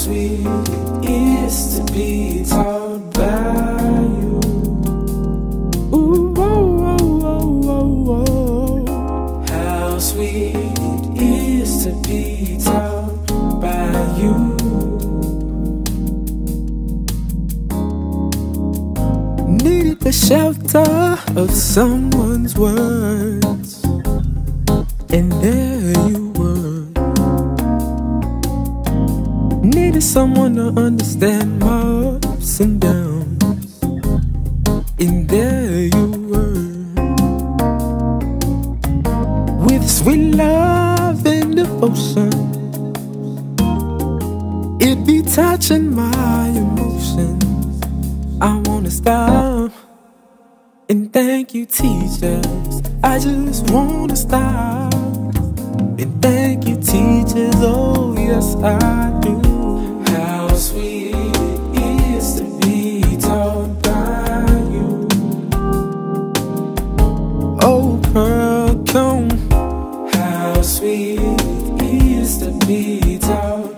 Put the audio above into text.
sweet it is to be taught by you. Ooh, oh, oh, oh, oh, oh. How sweet it is to be taught by you. Needed the shelter of someone's words, and there you were. Needed someone to understand my ups and downs, and there you were. With sweet love and devotion, it be touching my emotions. I wanna stop and thank you, teachers. I just wanna stop and thank you, teachers. Oh yes, I do. How sweet it is to be taught by you. Oh Pearl, come. How sweet it is to be taught